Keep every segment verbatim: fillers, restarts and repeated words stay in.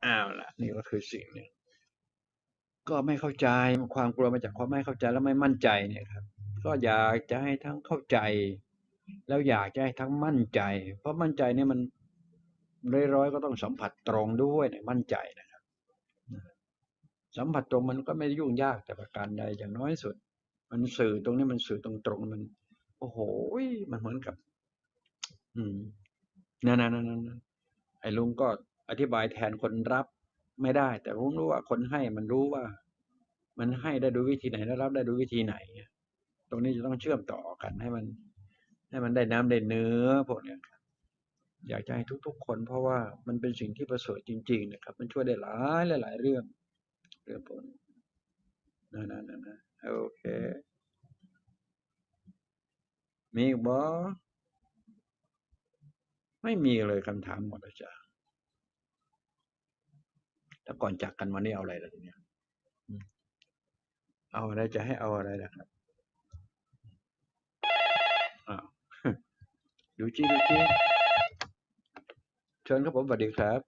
อ้าวล่ะนี่ก็คือสิ่งหนึ่งก็ไม่เข้าใจความกลัวมาจากความไม่เข้าใจแล้วไม่มั่นใจเนี่ยครับก็อยากจะให้ทั้งเข้าใจแล้วอยากจะให้ทั้งมั่นใจเพราะมั่นใจเนี่ยมันร้อยๆก็ต้องสัมผัสตรงด้วยเนี่ยมั่นใจนะครับสัมผัสตรงมันก็ไม่ได้ยุ่งยากแต่ประการใดอย่างน้อยสุดมันสื่อตรงนี้มันสื่อตรงๆมันโอ้โหมันเหมือนกับอืมนั่นๆๆๆไอ้ลุงก็อธิบายแทนคนรับไม่ได้แต่ลุงรู้ว่าคนให้มันรู้ว่ามันให้ได้ด้วยวิธีไหนและรับได้ด้วยวิธีไหนตรงนี้จะต้องเชื่อมต่อกันให้มันให้มันได้น้ำได้เนื้อพวกเนี้ยครับอยากจะให้ทุกๆคนเพราะว่ามันเป็นสิ่งที่ประเสริฐจริงๆนะครับมันช่วยได้หลายหลายๆเรื่องเรื่องพวกนี้นั่นๆๆๆโอเคมีอีกบ่ไม่มีเลยคำถามหมดแล้วจ้ะแล้วก่อนจากกันวันนี้เอาอะไรล่ะทีเนี้ยอืมเอาอะไรจะให้เอาอะไรล่ะครับอ้าวดูจิดูจิเชิญครับผมสวัสดีครับ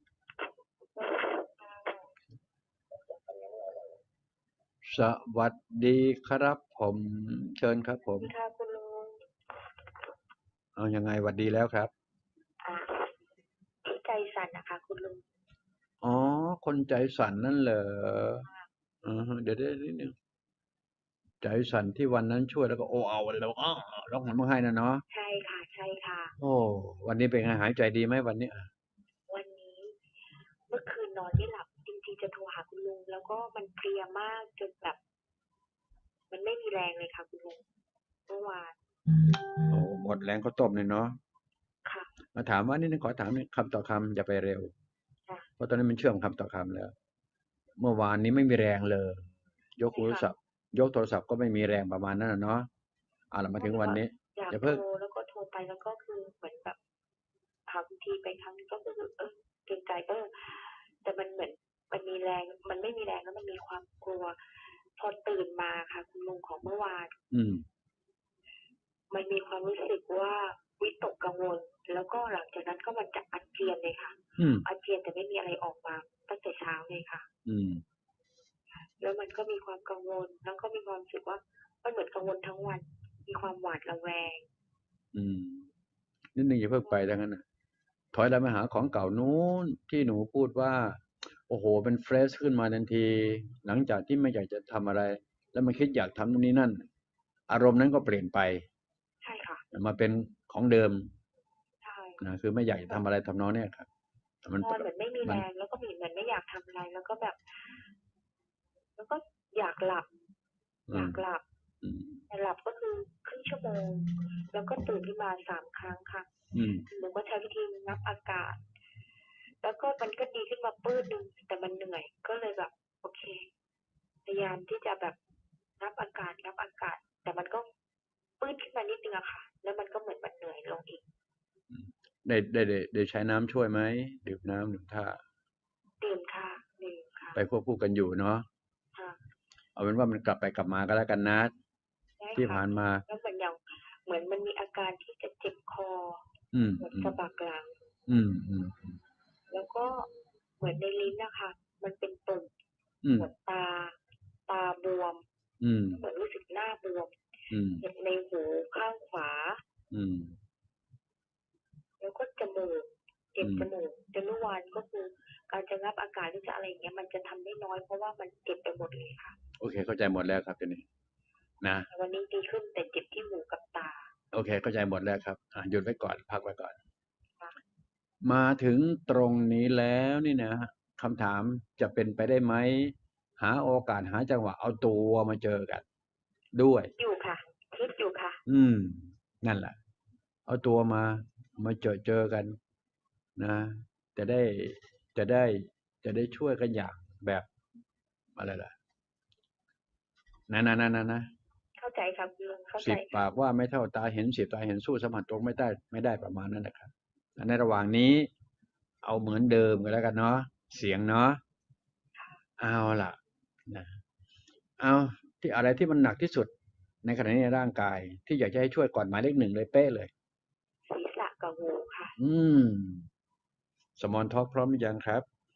สวัสดีครับผมเชิญครับผมค่ะคุณลุงเอายังไงสวัสดีแล้วครับอ่าที่ใจสั่นนะคะคุณลุงอ๋อคนใจสั่นนั่นเหรออือฮึเดี๋ยวๆนิดหนึ่งใจสั่นที่วันนั้นช่วยแล้วก็โอ้เอาแล้วอ้อร้องห่มร้องไห้น่ะเนาะใช่ค่ะใช่ค่ะโอ้วันนี้เป็นไงหายใจดีไหมวันนี้อะวันนี้เมื่อคืนนอนไม่หลับจริงๆจะโทรหาคุณลุงแล้วก็มันเพลียมากจนแบบมันไม่มีแรงเลยค่ะคุณลุงเมื่อวานโอ้หมดแรงข้าวต้มเลยเนาะค่ะมาถามว่านิดหนึ่งขอถามนิดคำต่อคำอย่าไปเร็วค่ะเพราะตอนนี้มันเชื่อมคำต่อคำแล้วเมื่อวานนี้ไม่มีแรงเลยยกโทใช่ค่ะรศัพท์ยกโทรศัพท์ก็ไม่มีแรงประมาณนั้นน่ะเนาะเอาล่ะมาก็แบบว่าถึงวันนี้อยากโทรอย่าเพิ่งแล้วก็โทรไปแล้วก็คือเหมือนแบบบางทีไปครั้งนึงก็คือเออเกรงใจเออแต่มันเหมือนมันมีแรงมันไม่มีแรงแล้วมันมีความกลัวพอตื่นมาค่ะคุณลุงของเมื่อวานอืมมันมีความรู้สึกว่าวิตกกังวลแล้วก็หลังจากนั้นก็มันจะอาเจียนเลยค่ะอืมอาเจียนแต่ไม่มีอะไรออกมาตั้งแต่เช้าเลยค่ะอืมแล้วมันก็มีความกังวลแล้วก็มีความรู้สึกว่ามันเหมือนกังวลทั้งวันมีความหวาดระแวงอืมนิดหนึ่งอย่าเพิ่งไปดังนั้นน่ะถอยหลังมาหาของเก่านู้นที่หนูพูดว่าโอ้โหเป็นเฟรชขึ้นมาทันทีหลังจากที่ไม่อยากจะทำอะไรแล้วมันคิดอยากทำนู่นนี่นั่นอารมณ์นั้นก็เปลี่ยนไปใช่ค่ะมาเป็นของเดิมใช่นะคือไม่อยากจะแบบทำอะไรทำนองเนี้ยครับมันนอนเหมือนไม่มีมันแรงแล้วก็มีเหมือนไม่อยากทำอะไรแล้วก็แบบแล้วก็อยากหลับอืมอยากหลับอืมแต่หลับก็คือครึ่งชั่วโมงแล้วก็ตื่นขึ้นมาสามครั้งค่ะอืมหนูก็ใช้วิธีนับอากาศ แล้วก็มันก็ดีขึ้นมาปื้ดหนึ่งแต่มันเหนื่อยก็เลยแบบโอเคพยายามที่จะแบบรับอากาศรับอากาศแต่มันก็ปื้ดขึ้นมานิดนึงอะค่ะแล้วมันก็เหมือนมันเหนื่อยลงอีกได้ได้ได้ได้ใช้น้ำช่วยไหมดื่มน้ำดื่มท่าดื่มค่ะดื่มค่ะไปควบคู่กันอยู่เนาะค่ะเอาเป็นว่ามันกลับไปกลับมาก็แล้วกันนะได้ค่ะที่ผ่านมาแล้วเหมือนอย่างเหมือนมันมีอาการที่จะเจ็บคออืมเหมือนอืมสะบักหลังอืมอืมแล้วก็เหมือนในลิ้นนะคะมันเป็นตุ่มอืมเหมือนตาตาบวมอืมเหมือนรู้สึกหน้าบวมอืมเจ็บในหูข้างขวาอืมแล้วก็จมูกเจ็บอืมจมูกจนเมื่อวานก็คือการจะงับอากาศหรือจะอะไรอย่างเงี้ยมันจะทำได้น้อยเพราะว่ามันเจ็บไปหมดเลยค่ะโอเคเข้าใจหมดแล้วครับทีนี้นะแต่วันนี้ดีขึ้นแต่เจ็บที่หูกับตาโอเคเข้าใจหมดแล้วครับอ่ะหยุดไว้ก่อนพักไว้ก่อนค่ะมาถึงตรงนี้แล้วนี่นะคำถามจะเป็นไปได้ไหมหาโอกาสหาจังหวะเอาตัวมาเจอกันด้วยอยู่ค่ะคิดอยู่ค่ะอืมนั่นแหละเอาตัวมามาเจอเจอกันนะจะได้จะได้จะได้ช่วยกันอย่างแบบอะไรล่ะนะนะนะนะนะเข้าใจครับลุงเข้าใจสิบค่ะปากว่าไม่เท่าตาเห็นสิบตาเห็นสู้สัมผัสตรงไม่ได้ไม่ได้ประมาณนั้นนะครับในระหว่างนี้เอาเหมือนเดิมกันแล้วกันเนาะเสียงเนาะเอาล่ะนะเอาที่อะไรที่มันหนักที่สุดในขณะนี้ในร่างกายที่อยากจะให้ช่วยก่อนหมายเลขหนึ่งเลยเป๊ะเลยศีรษะกับหูค่ะอืมสมอนท็อกพร้อมหรือยังครับพร้อมแล้ว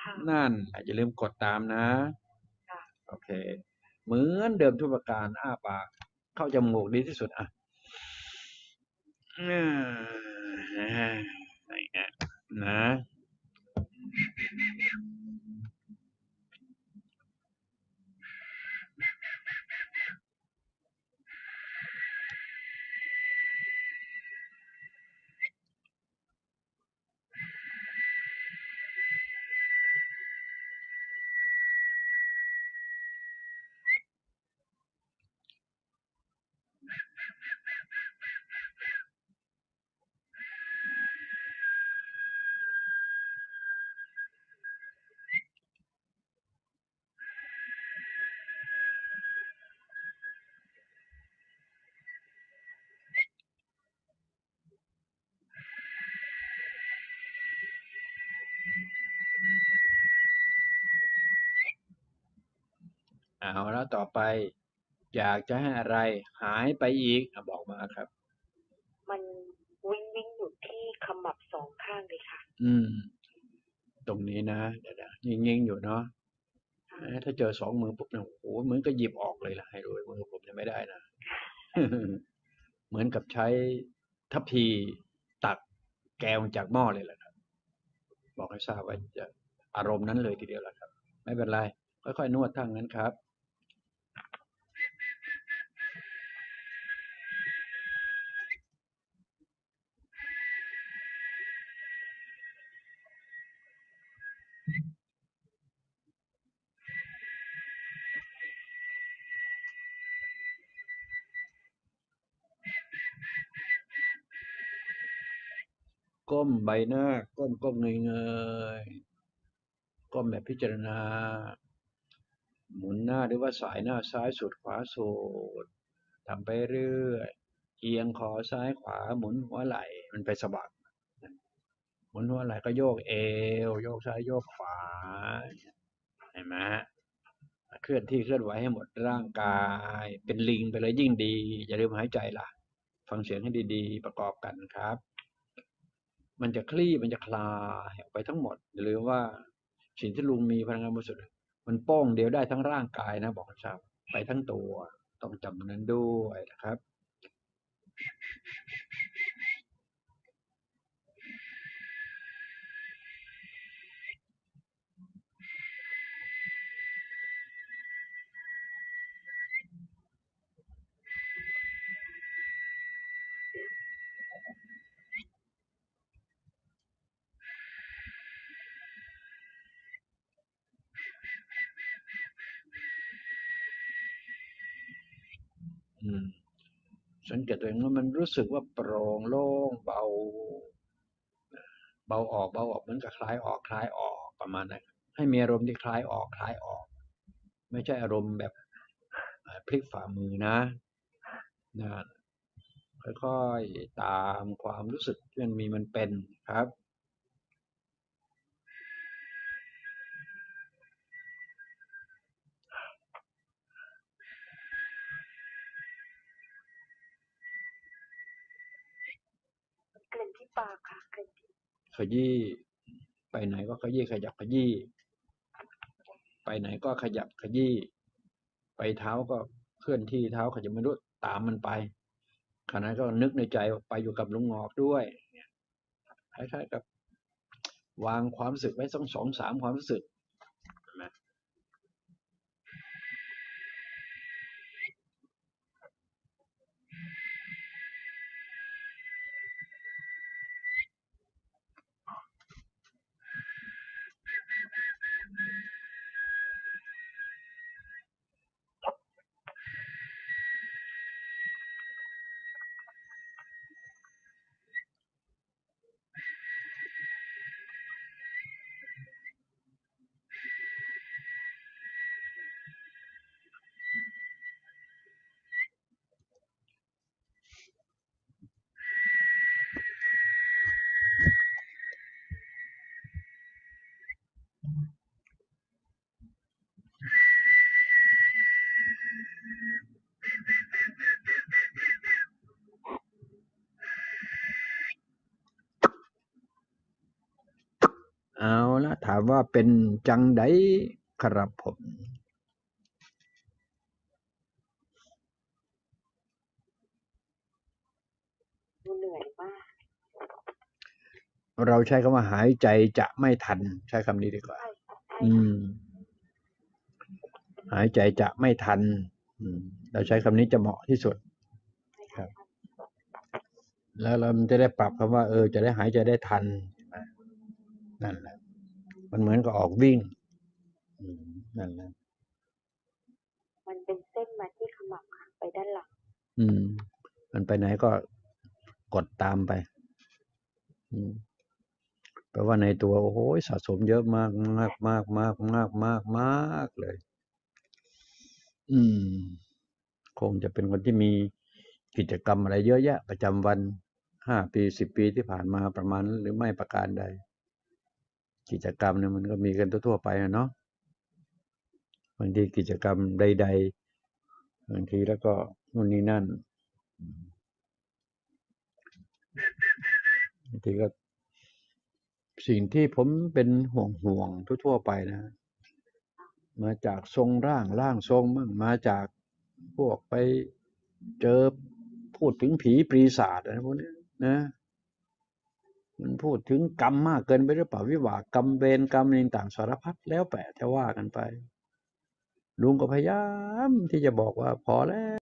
ค่ะนั่นแหละอย่าลืมกดตามนะค่ะโอเค เหมือนเดิมทุกประการ อ้าปาก เข้าจมูกดีที่สุด อ่ะอืมอาอย่างเงี้ยนะ เอาแล้วต่อไป อยากจะให้อะไรหายไปอีกอะบอกมาครับมันวิงวิงอยู่ที่ขมับสองข้างเลยค่ะอืม ตรงนี้นะ เดี๋ยวๆงิ่งๆ อยู่เนาะค่ะเออ ถ้าเจอสองมือปุ๊บเนี่ย โอ้โฮ เหมือนกับหยิบออกเลยล่ะ ให้ดูมือผมยังไม่ได้นะ เหมือนกับใช้ทัพพีตักแกงจากหม้อเลยแหละครับ บอกให้ทราบว่าจะอารมณ์นั้นเลยทีเดียวแหละครับ ไม่เป็นไร ค่อยๆ นวดถ้างั้นครับ ก้มใบหน้า ก้ม ๆ เงย ๆ ก้มแบบพิจารณา หมุนหน้าหรือว่าสายหน้าซ้ายสุดขวาสุด ทำไปเรื่อย เอียงคอซ้ายขวา หมุนหัวไหล่มันไปสะบัด หมุนหัวไหล่ก็โยกเอว โยกซ้ายโยกขวา เห็นไหมครับ เคลื่อนที่เคลื่อนไหวให้หมดร่างกาย เป็นลิงไปเลยยิ่งดี อย่าลืมหายใจล่ะ ฟังเสียงให้ดี ๆ ประกอบกันครับ มันจะคลี่ มันจะคลายออกไปทั้งหมด อย่าลืมว่าสิ่งที่ลุงมีพลังงานบริสุทธิ์ มันโป้งเดียวได้ทั้งร่างกายนะ บอกให้ทราบ ไปทั้งตัว ต้องจำตรงนั้นด้วยนะครับ อืม สังเกตตัวเองว่ามันรู้สึกว่าโปร่งโล่งเบา เบาออก เบาออก เหมือนกับคลายออก คลายออก ประมาณนั้น ให้มีอารมณ์ที่คลายออก คลายออก ไม่ใช่อารมณ์แบบ อ่า พลิกฝ่ามือนะ นั่น ค่อย ๆ ตามความรู้สึกที่มันมีมันเป็นครับกลิ่นที่ปากค่ะ กลิ่นที่ขยี้ ไปไหนก็ขยี้ ขยับขยี้ ไปไหนก็ขยับขยี้ ไปเท้าก็เคลื่อนที่เท้าใครจะไม่รู้ ตามมันไป ขณะนั้นก็นึกในใจว่าไปอยู่กับลุงหงอกด้วย คล้าย ๆ กับ วางความรู้สึกไว้สัก สองสาม ความรู้สึก เห็นไหม อเอาละถามว่าเป็นจังไดครับผมเหนื่อยมากเราใช้คำว่าหายใจจะไม่ทัน ใช้คำนี้ดีกว่าใช่ค่ะใช่อืค่ะม หายใจจะไม่ทัน อืม เราใช้คำนี้จะเหมาะที่สุดใช่คค่ะรับ แล้วเราจะได้ปรับคำว่า เออ จะได้หายใจได้ทัน ใช่ไหม นั่นแหละ มันเหมือนกับออกวิ่ง อืม นั่นแหละมันเป็นเส้นมาที่ขมับค่ะ ไปด้านหลังอืม มันไปไหนก็กดตามไป อืม แปลว่าในตัว โอ้โฮ สะสมเยอะมาก ๆ ๆ ๆ ๆ ๆ เลย อืม คงจะเป็นคนที่มีกิจกรรมอะไรเยอะแยะประจำวัน ห้า ปี สิบ ปีที่ผ่านมาประมาณนั้นหรือไม่ประการใด กิจกรรมเนี่ยมันก็มีกันทั่ว ๆ ไปอะเนาะ บางทีกิจกรรมใด ๆ บางทีแล้วก็นู่นนี่นั่น อืม บางทีก็ สิ่งที่ผมเป็นห่วง ๆ ทั่ว ๆ ไปนะ มาจากทรงร่าง ร่างทรงมั่ง มาจากพวกไปเจอ พูดถึงผีปีศาจอะไรพวกนี้นะ มันพูดถึงกรรมมากเกินไปหรือเปล่า วิบากกรรม เวรกรรมอะไรต่าง ๆ สารพัดแล้วแต่จะว่ากันไป ลุงก็พยายามที่จะบอกว่าพอแล้ว